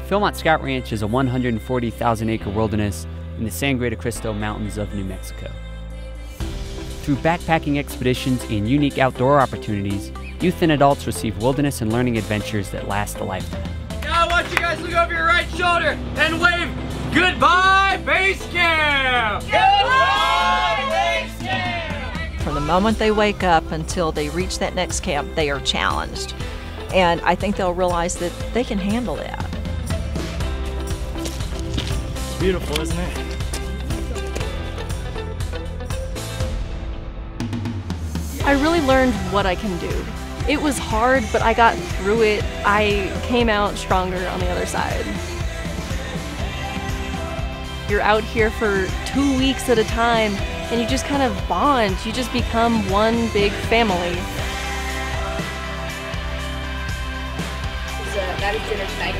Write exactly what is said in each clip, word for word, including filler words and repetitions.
Philmont Scout Ranch is a one hundred forty thousand acre wilderness in the Sangre de Cristo Mountains of New Mexico. Through backpacking expeditions and unique outdoor opportunities, youth and adults receive wilderness and learning adventures that last a lifetime. Now I want you guys to look over your right shoulder and wave goodbye base camp! Goodbye base camp! From the moment they wake up until they reach that next camp, they are challenged. And I think they'll realize that they can handle that. It's beautiful, isn't it? I really learned what I can do. It was hard, but I got through it. I came out stronger on the other side. You're out here for two weeks at a time, and you just kind of bond. You just become one big family. It's a rabbit dinner tonight.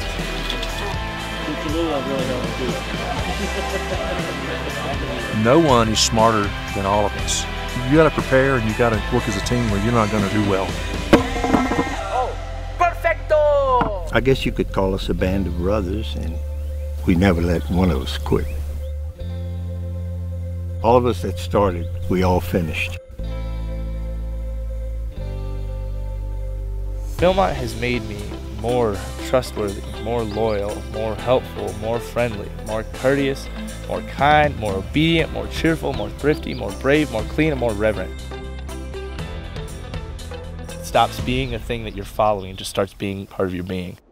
No one is smarter than all of us. You got to prepare and you got to work as a team or you're not going to do well. Oh, perfecto! I guess you could call us a band of brothers, and we never let one of us quit. All of us that started, we all finished. Philmont has made me more trustworthy, more loyal, more helpful, more friendly, more courteous, more kind, more obedient, more cheerful, more thrifty, more brave, more clean, and more reverent. It stops being a thing that you're following and just starts being part of your being.